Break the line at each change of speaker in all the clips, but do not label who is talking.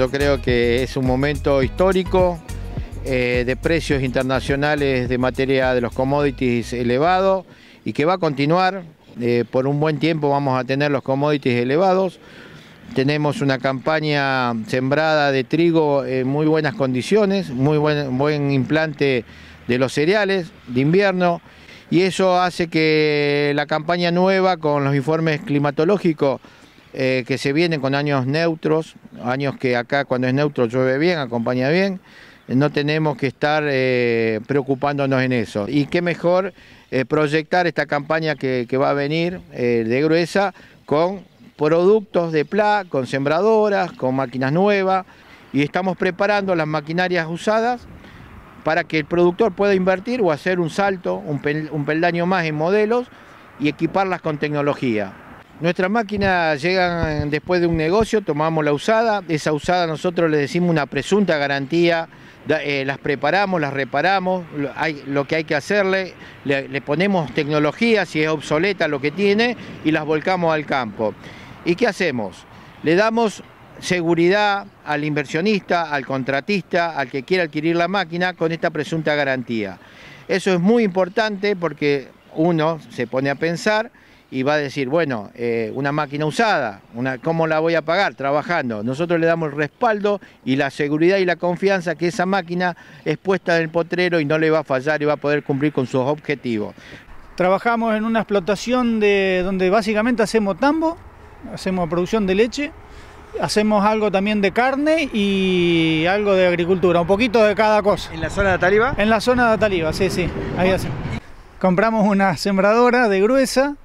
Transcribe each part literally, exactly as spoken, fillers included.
yo creo que es un momento histórico eh, de precios internacionales de materia de los commodities elevados y que va a continuar. Eh, por un buen tiempo vamos a tener los commodities elevados. Tenemos una campaña sembrada de trigo en muy buenas condiciones, muy buen, buen implante de los cereales de invierno, y eso hace que la campaña nueva con los informes climatológicos eh, que se vienen con años neutros, años que acá cuando es neutro llueve bien, acompaña bien, no tenemos que estar eh, preocupándonos en eso. Y qué mejor eh, proyectar esta campaña que, que va a venir eh, de gruesa con productos de P L A, con sembradoras, con máquinas nuevas, y estamos preparando las maquinarias usadas para que el productor pueda invertir o hacer un salto, un, pel, un peldaño más en modelos y equiparlas con tecnología. Nuestras máquinas llegan después de un negocio, tomamos la usada, esa usada nosotros le decimos una presunta garantía, eh, las preparamos, las reparamos, lo, hay, lo que hay que hacerle, le, le ponemos tecnología, si es obsoleta lo que tiene, y las volcamos al campo. ¿Y qué hacemos? Le damos seguridad al inversionista, al contratista, al que quiera adquirir la máquina con esta presunta garantía. Eso es muy importante porque uno se pone a pensar y va a decir, bueno, eh, una máquina usada, una, ¿cómo la voy a pagar? Trabajando. Nosotros le damos el respaldo y la seguridad y la confianza que esa máquina es puesta en el potrero y no le va a fallar y va a poder cumplir con sus objetivos.
Trabajamos en una explotación de, donde básicamente hacemos tambo, hacemos producción de leche, hacemos algo también de carne y algo de agricultura, un poquito de cada cosa.
¿En la zona de Ataliva?
En la zona de Ataliva, sí, sí. Ahí hacemos. Compramos una sembradora de gruesa,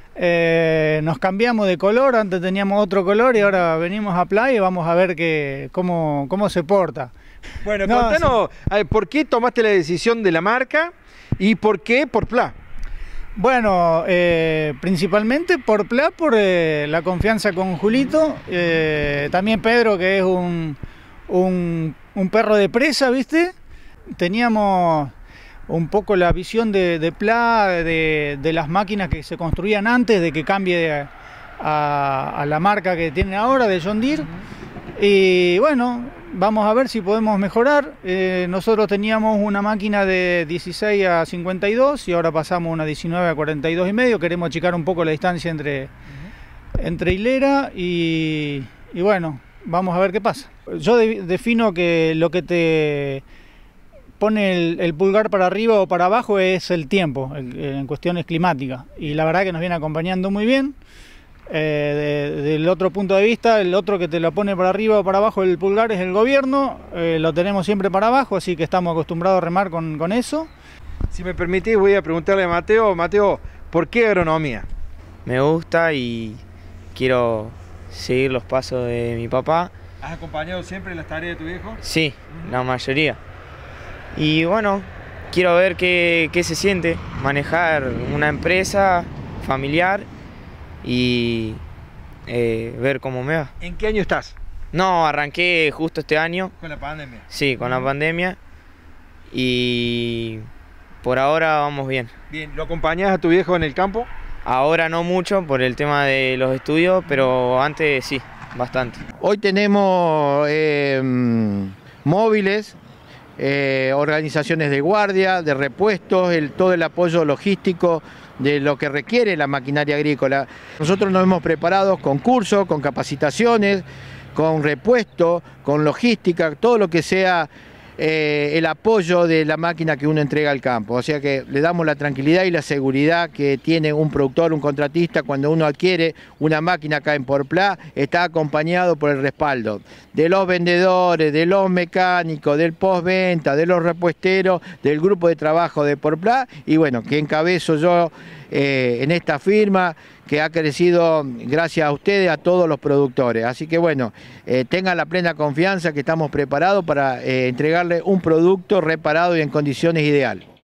eh, nos cambiamos de color, antes teníamos otro color y ahora venimos a Playa y vamos a ver que, cómo, cómo se porta.
Bueno,
no,
contanos, sí. ¿Por qué tomaste la decisión de la marca y por qué por P L A?
Bueno, eh, principalmente por P L A, por eh, la confianza con Julito, eh, también Pedro, que es un, un, un perro de presa, ¿viste? Teníamos un poco la visión de, de P L A, de, de las máquinas que se construían antes, de que cambie a, a, a la marca que tiene ahora, de John Deere. Y bueno, vamos a ver si podemos mejorar. Eh, nosotros teníamos una máquina de dieciséis a cincuenta y dos y ahora pasamos una diecinueve a cuarenta y dos y medio. Queremos achicar un poco la distancia entre, uh-huh. entre hilera y, y bueno, vamos a ver qué pasa. Yo de, defino que lo que te pone el, el pulgar para arriba o para abajo es el tiempo, el, en cuestiones climáticas. Y la verdad que nos viene acompañando muy bien. Eh, de, del otro punto de vista, el otro que te lo pone para arriba o para abajo el pulgar es el gobierno, eh, lo tenemos siempre para abajo, así que estamos acostumbrados a remar con, con eso.
Si me permitís, voy a preguntarle a Mateo. Mateo, ¿por qué agronomía?
Me gusta y quiero seguir los pasos de mi papá.
¿Has acompañado siempre las tareas de tu viejo?
Sí, uh-huh. La mayoría. Y bueno, quiero ver qué, qué se siente manejar una empresa familiar y eh, ver cómo me va.
¿En qué año estás?
No, arranqué justo este año.
¿Con la pandemia?
Sí, con la pandemia. Y por ahora vamos bien.
Bien, ¿lo acompañás a tu viejo en el campo?
Ahora no mucho por el tema de los estudios, pero antes sí, bastante.
Hoy tenemos eh, móviles, eh, organizaciones de guardia, de repuestos, el, todo el apoyo logístico de lo que requiere la maquinaria agrícola. Nosotros nos hemos preparado con cursos, con capacitaciones, con repuestos, con logística, todo lo que sea eh, el apoyo de la máquina que uno entrega al campo. O sea que le damos la tranquilidad y la seguridad que tiene un productor, un contratista, cuando uno adquiere una máquina acá en Por P L A, está acompañado por el respaldo de los vendedores, de los mecánicos, del postventa, de los repuesteros, del grupo de trabajo de Por P L A, y bueno, que encabezo yo eh, en esta firma que ha crecido gracias a ustedes, a todos los productores. Así que bueno, eh, tengan la plena confianza que estamos preparados para eh, entregarle un producto reparado y en condiciones ideales.